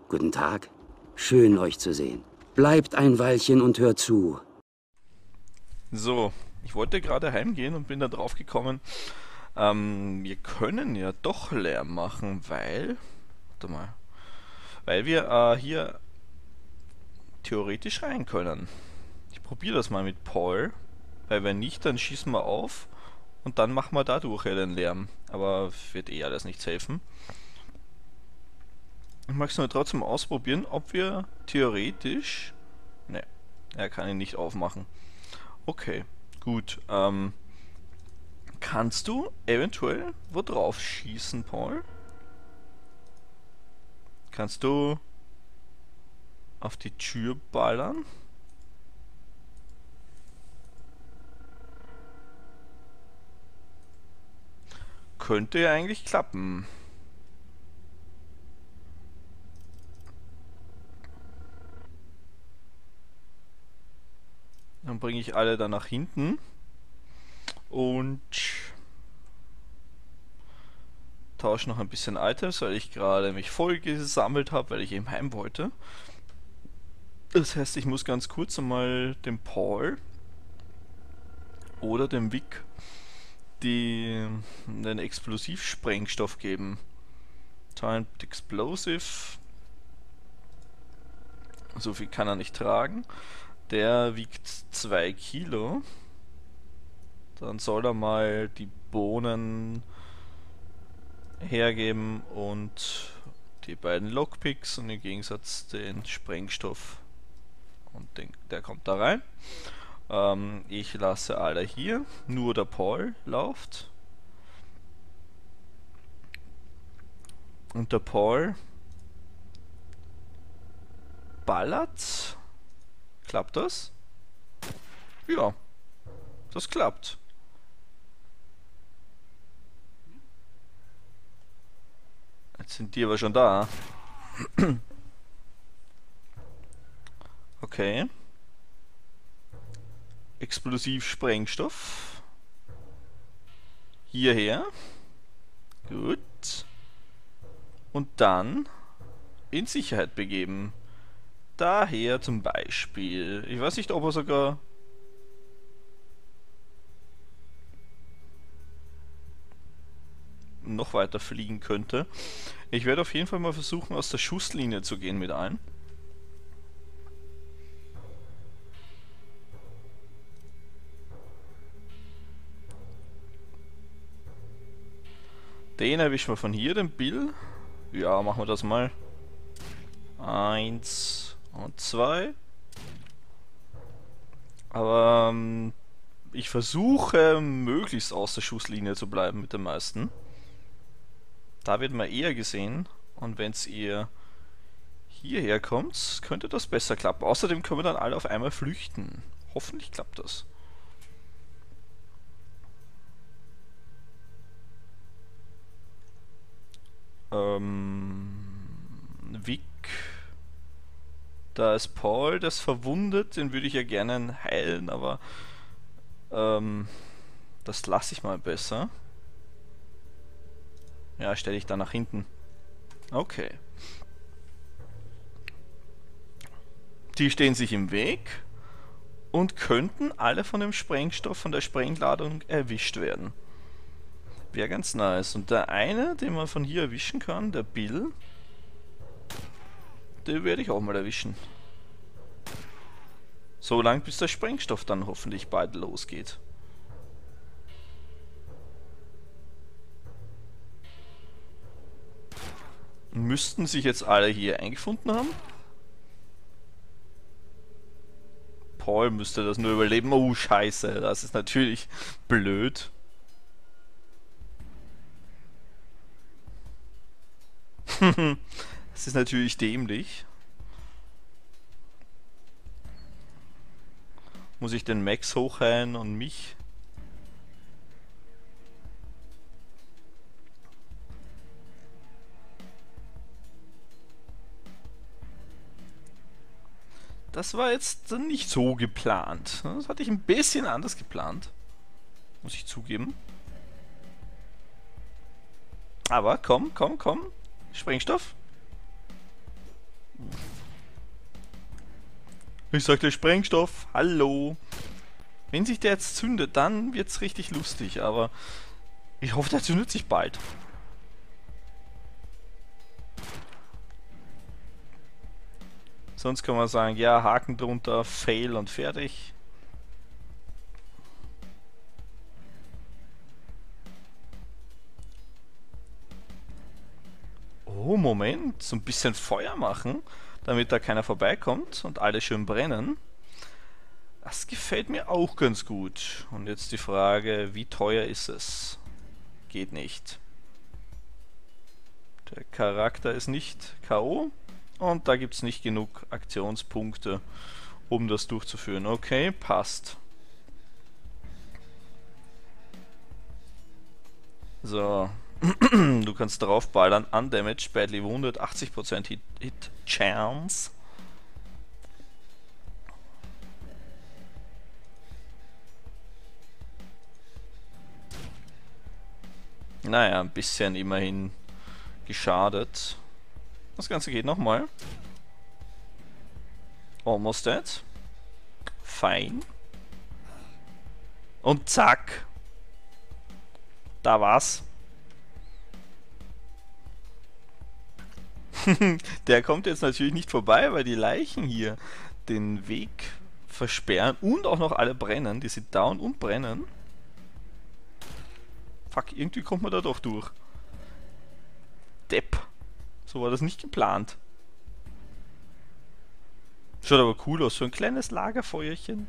Guten Tag. Schön, euch zu sehen. Bleibt ein Weilchen und hört zu. So, ich wollte gerade heimgehen und bin da drauf gekommen, wir können ja doch Lärm machen, warte mal, weil wir hier theoretisch rein können. Ich probiere das mal mit Paul, weil wenn nicht, dann schießen wir auf und dann machen wir dadurch ja den Lärm. Aber wird eh alles nichts helfen. Ich mag es nur trotzdem ausprobieren, ob wir theoretisch... Ne, er kann ihn nicht aufmachen. Okay, gut. Kannst du eventuell wo drauf schießen, Paul? Kannst du auf die Tür ballern? Könnte ja eigentlich klappen. Dann bringe ich alle da nach hinten und tausche noch ein bisschen Items, weil ich gerade mich voll gesammelt habe, weil ich eben heim wollte. Das heißt, ich muss ganz kurz einmal dem Paul oder dem Vic den Explosivsprengstoff geben. Timed Explosive. So viel kann er nicht tragen. Der wiegt 2 Kilo. Dann soll er mal die Bohnen hergeben und die beiden Lockpicks und im Gegensatz den Sprengstoff. Und der kommt da rein. Ich lasse alle hier. Nur der Paul läuft. Und der Paul ballert. Klappt das? Ja, das klappt. Jetzt sind die aber schon da. Okay. Explosivsprengstoff. Hierher. Gut. Und dann in Sicherheit begeben. Daher zum Beispiel. Ich weiß nicht, ob er sogar... noch weiter fliegen könnte. Ich werde auf jeden Fall mal versuchen, aus der Schusslinie zu gehen mit allen. Den erwischen wir von hier, den Bill. Ja, machen wir das mal. 1 und 2. Aber ich versuche möglichst aus der Schusslinie zu bleiben mit den meisten. Da wird man eher gesehen. Und wenn ihr hierher kommt, könnte das besser klappen. Außerdem können wir dann alle auf einmal flüchten. Hoffentlich klappt das. Vic. Da ist Paul, das verwundet. Den würde ich ja gerne heilen, aber das lasse ich mal besser. Ja, stelle ich da nach hinten. Okay. Die stehen sich im Weg und könnten alle von dem Sprengstoff, von der Sprengladung erwischt werden. Wäre ganz nice. Und der eine, den man von hier erwischen kann, der Bill, den werde ich auch mal erwischen. So lang, bis der Sprengstoff dann hoffentlich bald losgeht. Müssten sich jetzt alle hier eingefunden haben? Paul müsste das nur überleben. Oh, scheiße, das ist natürlich blöd. Das ist natürlich dämlich. Muss ich den Max hochheilen und mich? Das war jetzt nicht so geplant. Das hatte ich ein bisschen anders geplant. Muss ich zugeben. Aber komm, komm, komm. Sprengstoff. Ich sagte Sprengstoff. Hallo. Wenn sich der jetzt zündet, dann wird's richtig lustig, aber ich hoffe, der zündet sich bald. Sonst kann man sagen, ja, Haken drunter, Fail und fertig. Oh, Moment, so ein bisschen Feuer machen, damit da keiner vorbeikommt und alle schön brennen. Das gefällt mir auch ganz gut. Und jetzt die Frage, wie teuer ist es? Geht nicht. Der Charakter ist nicht K.O. und da gibt es nicht genug Aktionspunkte, um das durchzuführen. Okay, passt. So. Du kannst draufballern. Undamaged, badly wounded, 80% Hit Chance. Naja, ein bisschen immerhin geschadet. Das Ganze geht nochmal. Almost dead. Fein. Und zack. Da war's. Der kommt jetzt natürlich nicht vorbei, weil die Leichen hier den Weg versperren und auch noch alle brennen. Die sind down und brennen. Fuck, irgendwie kommt man da doch durch. Depp. So war das nicht geplant. Schaut aber cool aus, so ein kleines Lagerfeuerchen.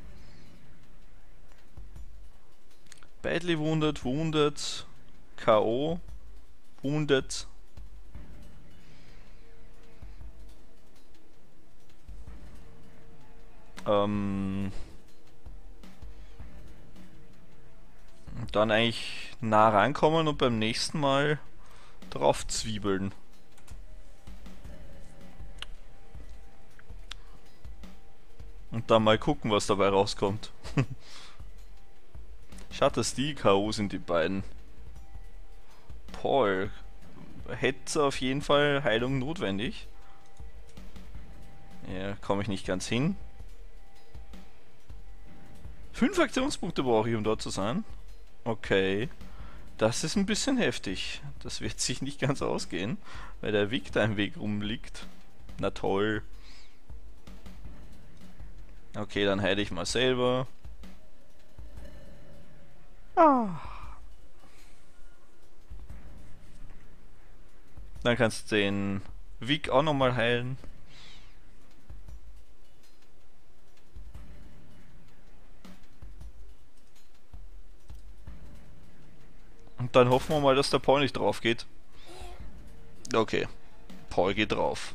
Badly wounded, wounded, K.O., wounded. Und dann eigentlich nah rankommen und beim nächsten Mal drauf zwiebeln. Und dann mal gucken, was dabei rauskommt. Schade, dass die K.O. sind, die beiden. Paul. Hätte auf jeden Fall Heilung notwendig. Ja, komme ich nicht ganz hin. 5 Aktionspunkte brauche ich, um dort zu sein. Okay. Das ist ein bisschen heftig. Das wird sich nicht ganz ausgehen, weil der Vic da im Weg rumliegt. Na toll. Okay, dann heile ich mal selber. Dann kannst du den Vic auch nochmal heilen. Und dann hoffen wir mal, dass der Paul nicht drauf geht. Okay, Paul geht drauf.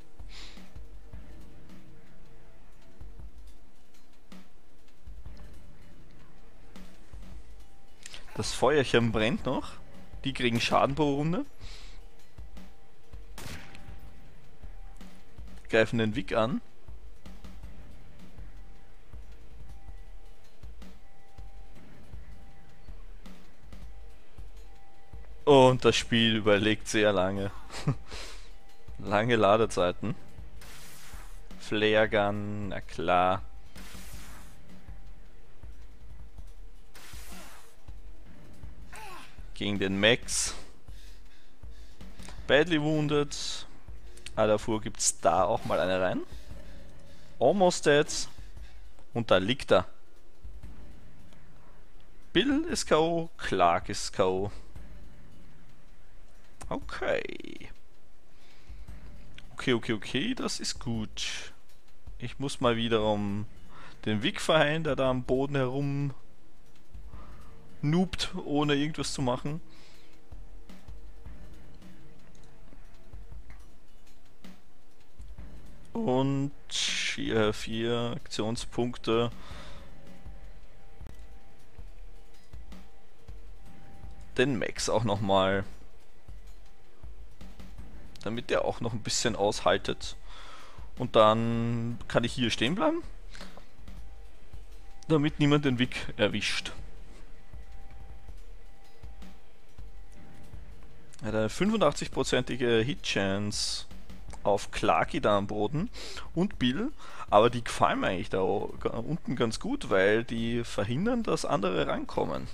Das Feuerchen brennt noch. Die kriegen Schaden pro Runde. Greifen den Vic an. Und das Spiel überlegt sehr lange. Lange Ladezeiten. Flare Gun, na klar. Gegen den Max. Badly wounded. Davor gibt's da auch mal eine rein. Almost dead. Und da liegt er. Bill ist K.O., Clark ist K.O. Okay. Okay, das ist gut. Ich muss mal wiederum den Vic verheilen, der da am Boden herum noobt, ohne irgendwas zu machen. Und hier 4 Aktionspunkte. Den Max auch nochmal. Damit der auch noch ein bisschen aushaltet. Und dann kann ich hier stehen bleiben. Damit niemand den Vic erwischt. Er hat eine 85%ige Hit-Chance. auf Clarky da am Boden und Bill, aber die gefallen mir eigentlich da unten ganz gut, weil die verhindern, dass andere rankommen.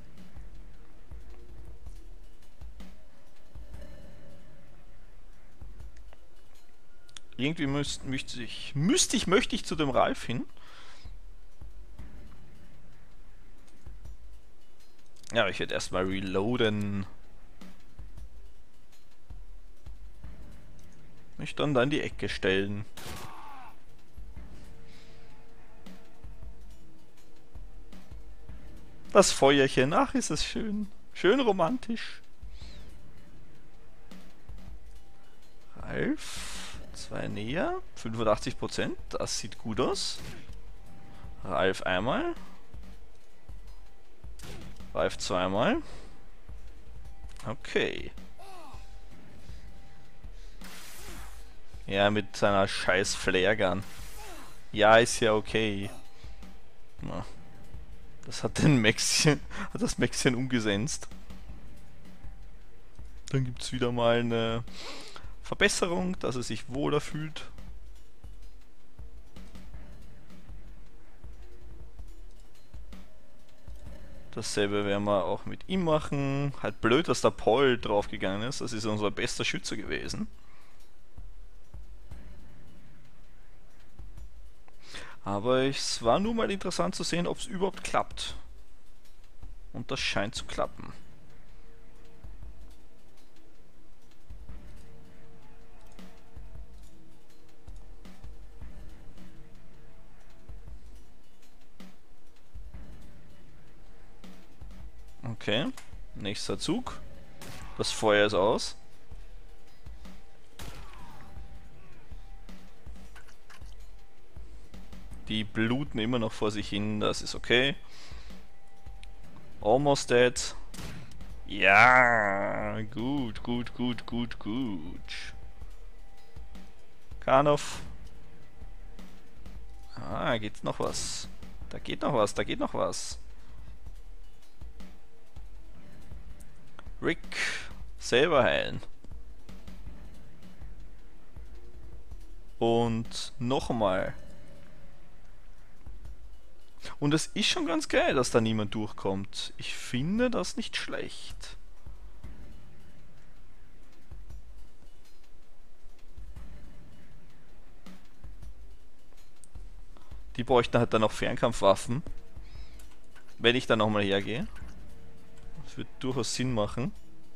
Irgendwie möchte ich zu dem Ralf hin. Ja, ich werde erstmal reloaden. Mich dann da in die Ecke stellen. Das Feuerchen, ach ist es schön. Schön romantisch. Ralf, 2 näher, 85%, das sieht gut aus. Ralf einmal. Ralf zweimal. Okay. Ja, mit seiner scheiß Flare-Gun. Ja, ist ja okay. Na, das hat hat das Maxchen umgesetzt. Dann gibt es wieder mal eine Verbesserung, dass er sich wohler fühlt. Dasselbe werden wir auch mit ihm machen. Halt blöd, dass der Paul draufgegangen ist. Das ist unser bester Schütze gewesen. Aber es war nur mal interessant zu sehen, ob es überhaupt klappt. Und das scheint zu klappen. Okay, nächster Zug. Das Feuer ist aus. Die bluten immer noch vor sich hin, das ist okay. Almost dead. Ja, gut, gut, gut, gut, gut. Karnov. Ah, geht's noch was? Da geht noch was, da geht noch was. Rick, selber heilen. Und nochmal. Und es ist schon ganz geil, dass da niemand durchkommt. Ich finde das nicht schlecht. Die bräuchten halt dann noch Fernkampfwaffen. Wenn ich dann nochmal hergehe. Das wird durchaus Sinn machen.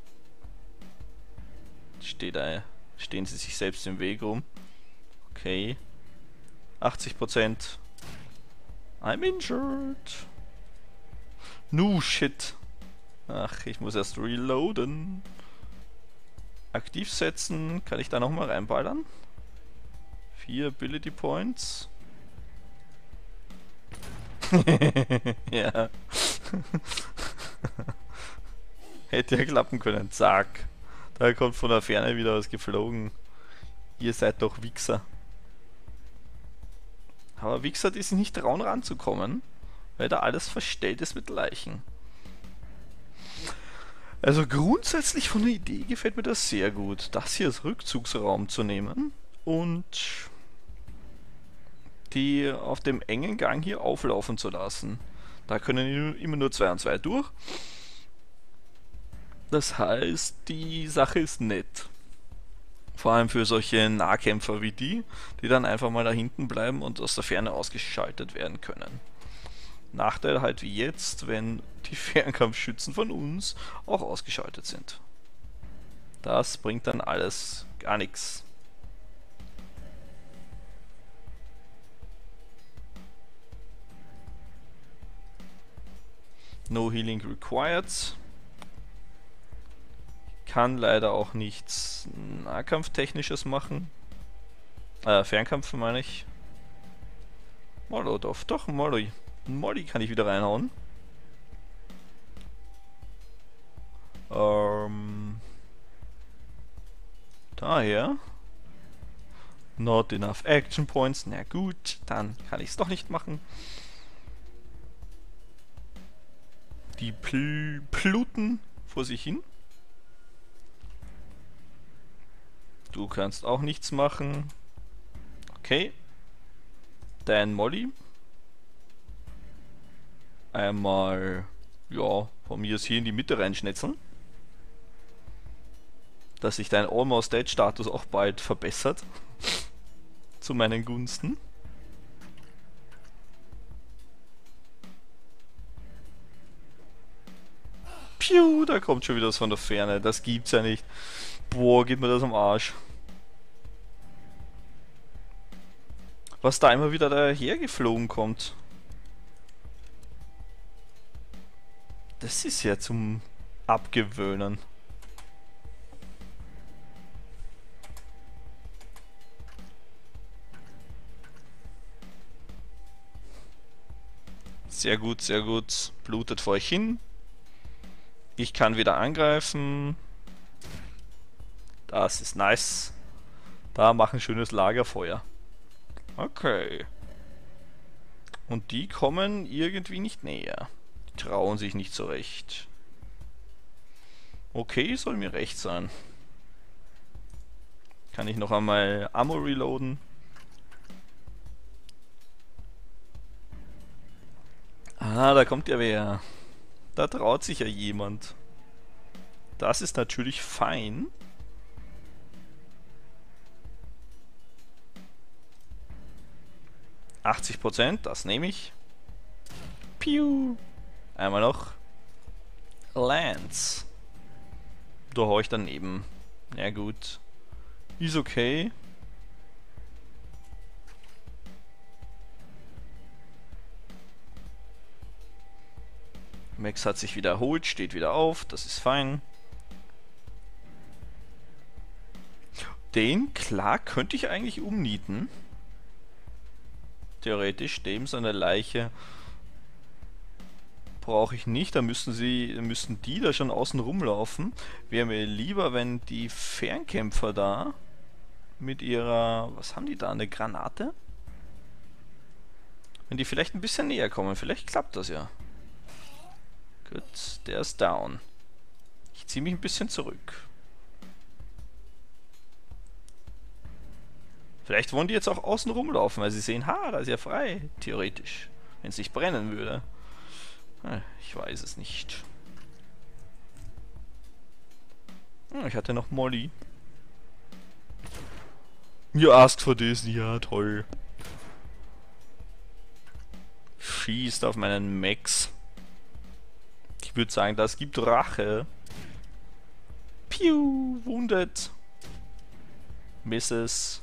Stehen sie sich selbst im Weg rum. Okay. 80%. I'm injured. No shit. Ach, ich muss erst reloaden. Aktiv setzen. Kann ich da nochmal reinballern? 4 Ability Points. Ja. Hätte ja klappen können. Zack. Da kommt von der Ferne wieder was geflogen. Ihr seid doch Wichser. Aber Wichser, die sich nicht trauen ranzukommen, weil da alles verstellt ist mit Leichen. Also grundsätzlich von der Idee gefällt mir das sehr gut, das hier als Rückzugsraum zu nehmen und die auf dem engen Gang hier auflaufen zu lassen. Da können immer nur 2 und 2 durch. Das heißt, die Sache ist nett. Vor allem für solche Nahkämpfer wie die dann einfach mal da hinten bleiben und aus der Ferne ausgeschaltet werden können. Nachteil halt wie jetzt, wenn die Fernkampfschützen von uns auch ausgeschaltet sind. Das bringt dann alles gar nichts. No healing required. Kann leider auch nichts Nahkampftechnisches machen. Fernkampf meine ich. Molotov, doch, Molly. Molly kann ich wieder reinhauen. Daher. Not enough Action Points. Na gut, dann kann ich es doch nicht machen. Die pluten vor sich hin. Du kannst auch nichts machen. Okay. Dein Molly. Einmal, ja, von mir aus hier in die Mitte reinschnetzeln. Dass sich dein Almost Dead Status auch bald verbessert. Zu meinen Gunsten. Piu, da kommt schon wieder was von der Ferne. Das gibt's ja nicht. Boah, geht mir das am Arsch. Was da immer wieder daher geflogen kommt. Das ist ja zum Abgewöhnen. Sehr gut, sehr gut. Blutet vor euch hin. Ich kann wieder angreifen. Das ist nice. Da machen ein schönes Lagerfeuer. Okay. Und die kommen irgendwie nicht näher. Die trauen sich nicht so recht. Okay, soll mir recht sein. Kann ich noch einmal Ammo reloaden? Ah, da kommt ja wer. Da traut sich ja jemand. Das ist natürlich fein. %, das nehme ich. Piu. Einmal noch. Lance. Da hau ich daneben. Ja gut. Ist okay. Max hat sich wiederholt, steht wieder auf, das ist fein. Den, klar, könnte ich eigentlich umnieten. Theoretisch, dem seine Leiche brauche ich nicht, da müssten die da schon außen rumlaufen. Wäre mir lieber, wenn die Fernkämpfer da mit ihrer, was haben die da, eine Granate? Wenn die vielleicht ein bisschen näher kommen, vielleicht klappt das ja. Gut, der ist down. Ich ziehe mich ein bisschen zurück. Vielleicht wollen die jetzt auch außen rumlaufen, weil sie sehen, ha, da ist ja frei, theoretisch. Wenn es nicht brennen würde. Ich weiß es nicht. Ich hatte noch Molly. You asked for this, ja toll. Schießt auf meinen Max. Ich würde sagen, das gibt Rache. Piu, wundet. Misses.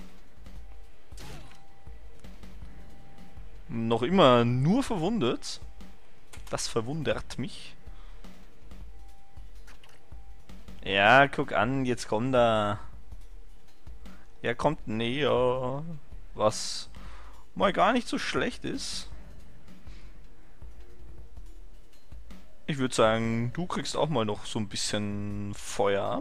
Noch immer nur verwundet. Das verwundert mich. Ja, guck an, jetzt kommt er. Er kommt näher. Was mal gar nicht so schlecht ist. Ich würde sagen, du kriegst auch mal noch so ein bisschen Feuer ab.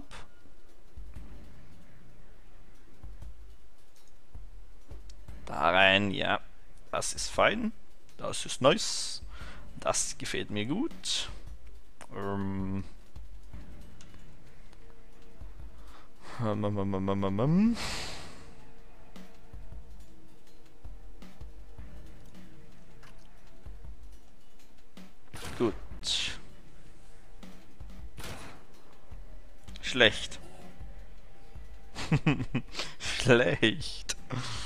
Da rein, ja. Das ist fein. Das ist nice. Das gefällt mir gut. Gut. Schlecht. Schlecht.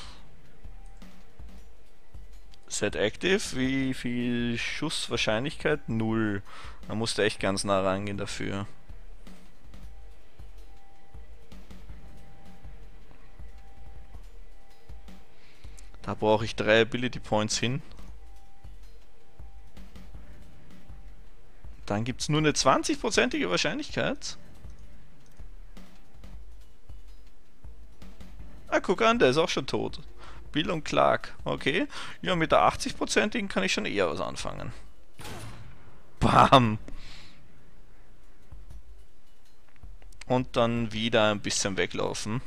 Set active, wie viel Schusswahrscheinlichkeit? 0. Da musst du echt ganz nah rangehen dafür. Da brauche ich 3 Ability Points hin. Dann gibt es nur eine 20%ige Wahrscheinlichkeit. Ah, guck an, der ist auch schon tot. Bill und Clark, okay. Ja, mit der 80%igen kann ich schon eher was anfangen. Bam! Und dann wieder ein bisschen weglaufen.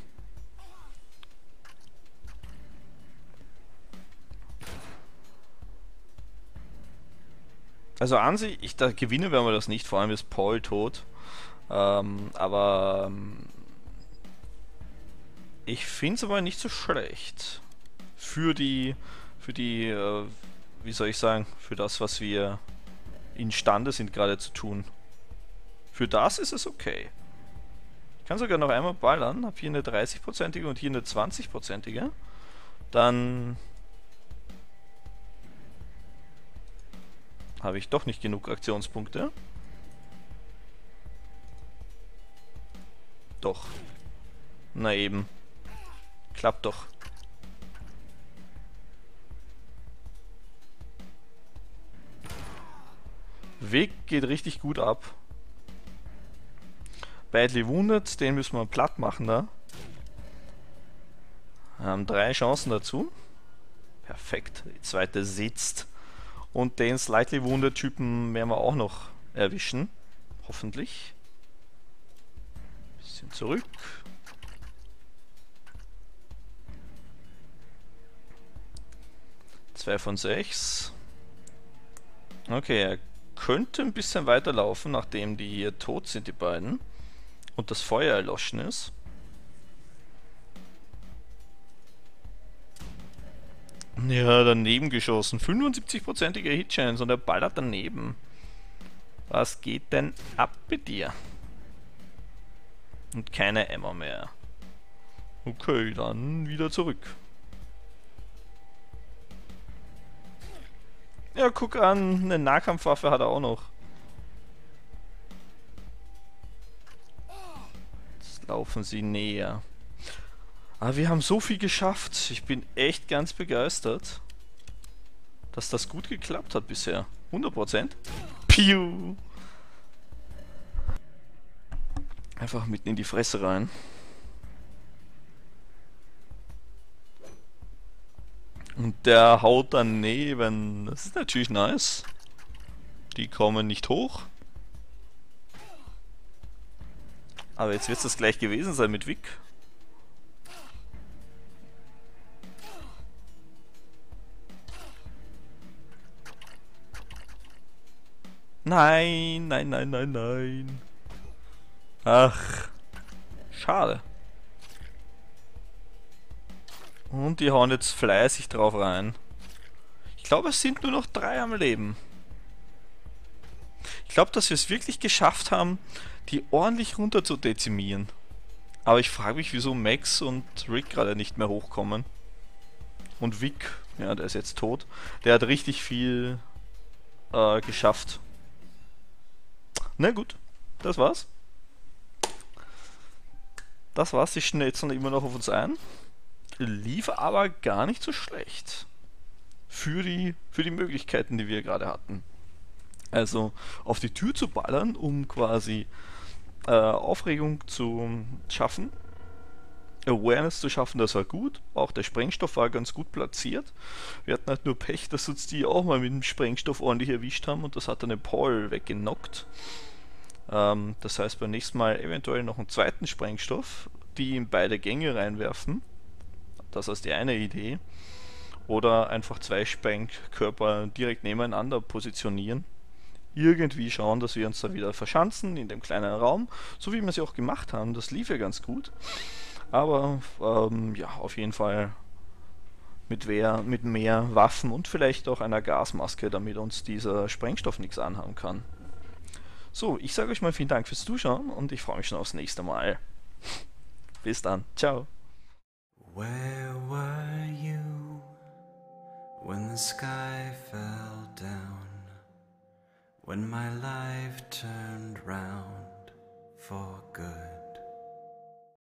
Also an sich, da gewinnen werden wir das nicht, vor allem ist Paul tot. Aber Ich finde es aber nicht so schlecht. Wie soll ich sagen, für das, was wir imstande sind gerade zu tun. Für das ist es okay. Ich kann sogar noch einmal ballern, habe hier eine 30%ige und hier eine 20%ige. Dann habe ich doch nicht genug Aktionspunkte. Doch. Na eben. Klappt doch. Weg geht richtig gut ab. Badly Wounded, den müssen wir platt machen da. Wir haben 3 Chancen dazu. Perfekt. Die zweite sitzt. Und den Slightly Wounded Typen werden wir auch noch erwischen. Hoffentlich. Bisschen zurück. Zwei von 6. Okay, er könnte ein bisschen weiterlaufen, nachdem die hier tot sind, die beiden. Und das Feuer erloschen ist. Ja, daneben geschossen. 75%iger Hitchance und er ballert daneben. Was geht denn ab mit dir? Und keine Ammo mehr. Okay, dann wieder zurück. Ja, guck an, eine Nahkampfwaffe hat er auch noch. Jetzt laufen sie näher. Aber wir haben so viel geschafft. Ich bin echt ganz begeistert, dass das gut geklappt hat bisher. 100%. Piu! Einfach mitten in die Fresse rein. Und der haut daneben. Das ist natürlich nice. Die kommen nicht hoch. Aber jetzt wird es das gleich gewesen sein mit Vic. Nein, nein, nein, nein, nein. Ach, schade. Und die hauen jetzt fleißig drauf rein. Ich glaube, es sind nur noch 3 am Leben. Ich glaube, dass wir es wirklich geschafft haben, die ordentlich runter zu dezimieren. Aber ich frage mich, wieso Max und Rick gerade nicht mehr hochkommen. Und Vic, ja, der ist jetzt tot. Der hat richtig viel geschafft. Na gut, das war's. Das war's, die schnelzen immer noch auf uns ein. Lief aber gar nicht so schlecht. Für die Möglichkeiten, die wir gerade hatten. Also auf die Tür zu ballern, um quasi Aufregung zu schaffen. Awareness zu schaffen, das war gut. Auch der Sprengstoff war ganz gut platziert. Wir hatten halt nur Pech, dass uns die auch mal mit dem Sprengstoff ordentlich erwischt haben und das hat dann den Paul weggenockt. Das heißt beim nächsten Mal eventuell noch einen zweiten Sprengstoff, die in beide Gänge reinwerfen. Das ist die eine Idee. Oder einfach 2 Sprengkörper direkt nebeneinander positionieren. Irgendwie schauen, dass wir uns da wieder verschanzen in dem kleinen Raum, so wie wir es ja auch gemacht haben. Das lief ja ganz gut. Aber ja, auf jeden Fall mit mehr Waffen und vielleicht auch einer Gasmaske, damit uns dieser Sprengstoff nichts anhaben kann. So, ich sage euch mal vielen Dank fürs Zuschauen und ich freue mich schon aufs nächste Mal. Bis dann. Ciao. Where were you when the sky fell down? When my life turned round for good?